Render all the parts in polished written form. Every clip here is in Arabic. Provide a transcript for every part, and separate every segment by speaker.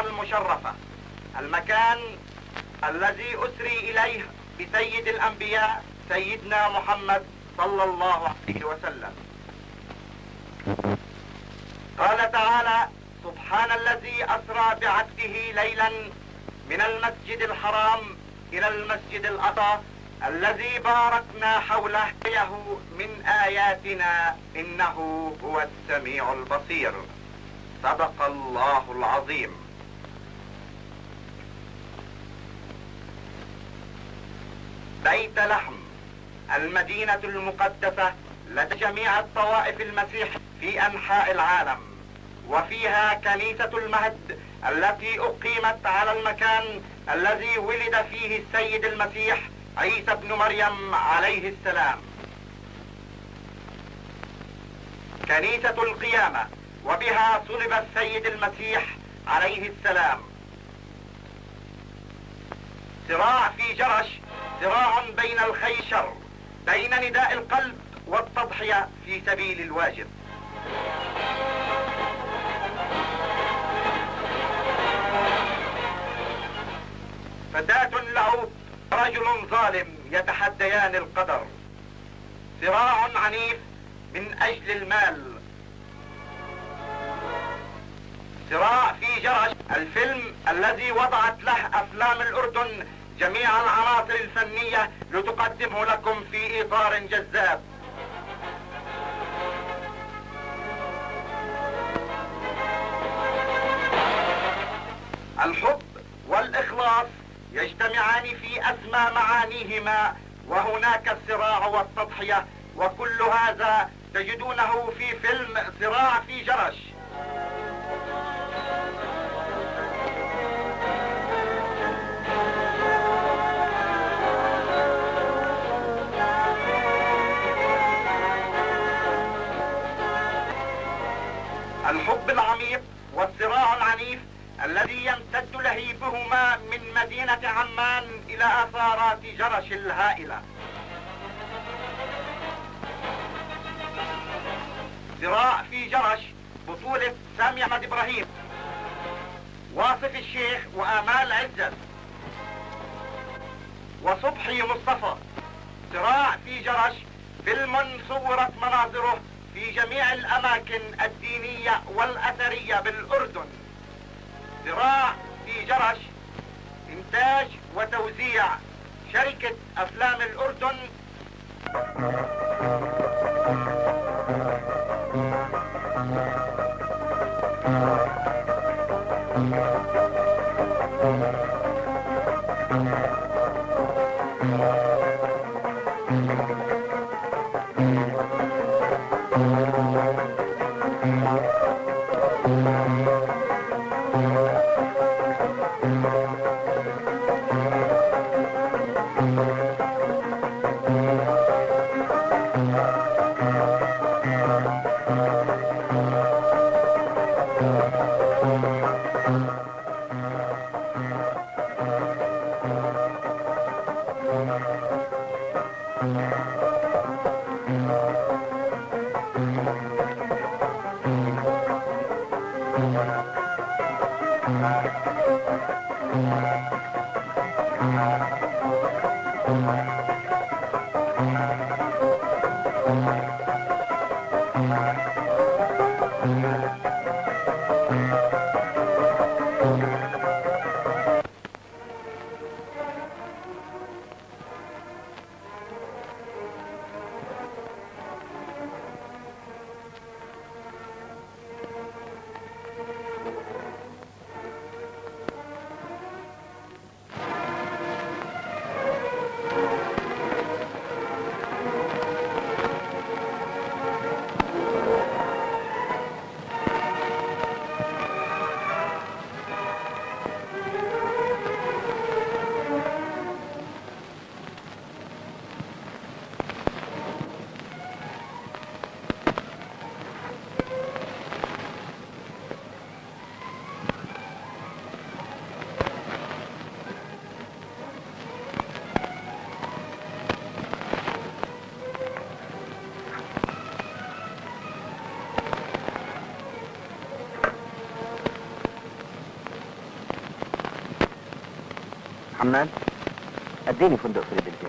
Speaker 1: المشرفة، المكان الذي أسري إليه بسيد الأنبياء سيدنا محمد صلى الله عليه وسلم. قال تعالى: سبحان الذي أسرى بعبده ليلا من المسجد الحرام إلى المسجد الأقصى الذي باركنا حوله من آياتنا إنه هو السميع البصير. صدق الله العظيم. بيت لحم، المدينة المقدسة لدى جميع الطوائف المسيح في أنحاء العالم، وفيها كنيسة المهد التي أقيمت على المكان الذي ولد فيه السيد المسيح عيسى بن مريم عليه السلام. كنيسة القيامة، وبها صلب السيد المسيح عليه السلام. صراع في جرش، صراع بين الخير والشر، بين نداء القلب والتضحية في سبيل الواجب. فتاة لعوب، رجل ظالم يتحديان القدر. صراع عنيف من أجل المال. صراع في جرش، الفيلم الذي وضعت له أفلام الأردن جميع العناصر الفنية لتقدمه لكم في إطار جذاب. الحب والإخلاص يجتمعان في أسمى معانيهما، وهناك الصراع والتضحية، وكل هذا تجدونه في فيلم صراع في جرش. الحب العميق والصراع العنيف الذي يمتد لهيبهما من مدينة عمان إلى أثارات جرش الهائلة. صراع في جرش بطولة سامي أحمد إبراهيم، واصف الشيخ، وآمال عزت، وصبحي مصطفى. صراع في جرش فيلم صورت مناظره في جميع الأماكن الدينية والأثرية بالأردن. صراع في جرش إنتاج وتوزيع شركة أفلام الأردن.
Speaker 2: محمد اديني فندق فيلادلفيا.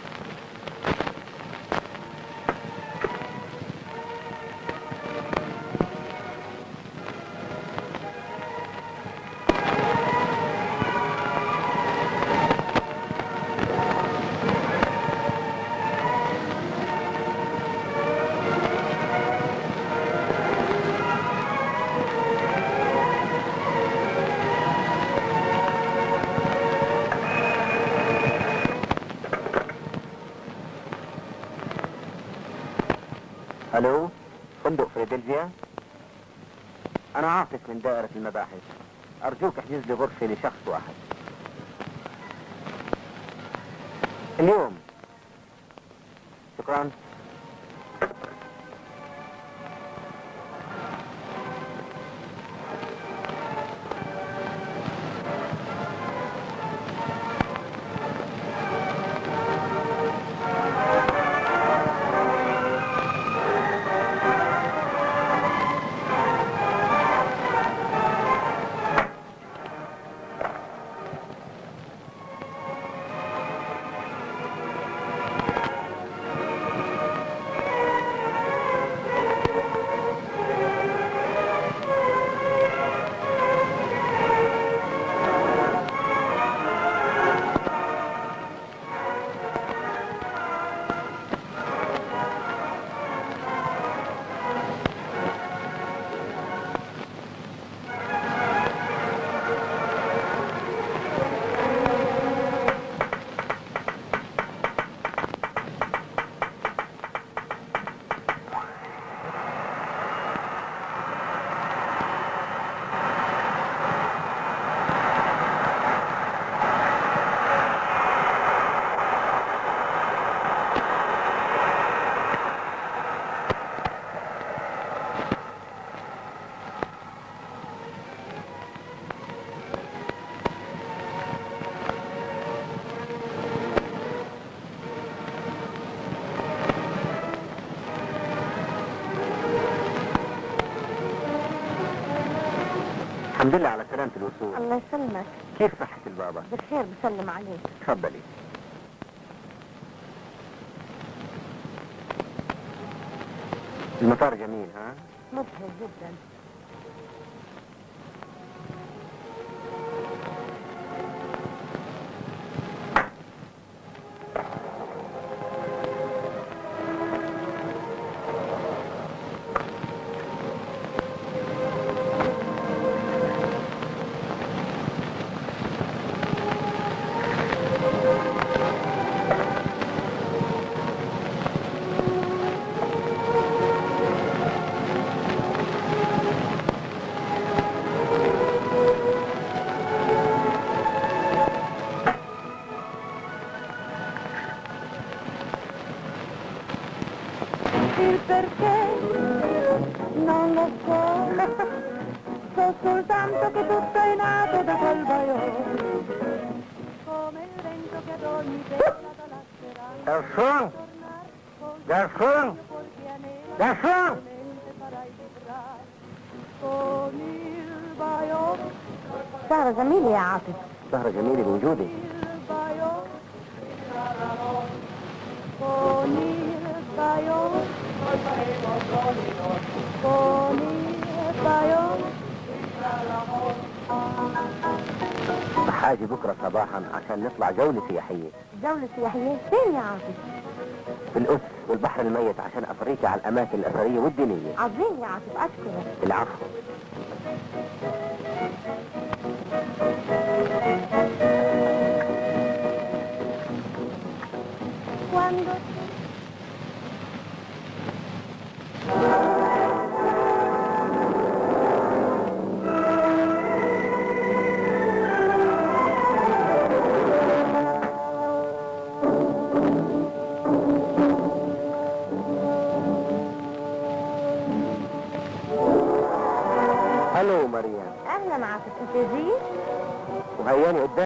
Speaker 2: الو، فندق فيلادلفيا. انا عاطف من دائرة المباحث، ارجوك احجز لي غرفة لشخص واحد اليوم. شكرا. الحمد لله على سلامة الوصول.
Speaker 3: الله يسلمك.
Speaker 2: كيف صحة البابا؟
Speaker 3: بخير، بسلم عليك.
Speaker 2: تفضلي. المطار جميل ها؟
Speaker 3: مبهر جدا.
Speaker 4: Il perché non lo so, so soltanto che tutto è nato da quel baio, come il vento che ad ogni bella da lascerà.
Speaker 2: Garçon! Garçon! Garçon!
Speaker 4: Farai vibrar con il baio,
Speaker 3: سهرة جميلة يا عاطف.
Speaker 2: سهرة جميلة بوجودي.
Speaker 4: il baio, con il baio, con il baio.
Speaker 2: حاجي بكرة صباحا عشان نطلع جولة سياحية
Speaker 3: جولة سياحية فين يا عاطف؟
Speaker 2: في القدس والبحر الميت عشان أفريك على الأماكن الأثرية والدينية.
Speaker 3: عظيم يا عاطف، أشكرك.
Speaker 2: العفو.
Speaker 4: Quando
Speaker 2: هلو مريم.
Speaker 3: أهلا عاطف، أنت جيت؟
Speaker 2: وهياني قدام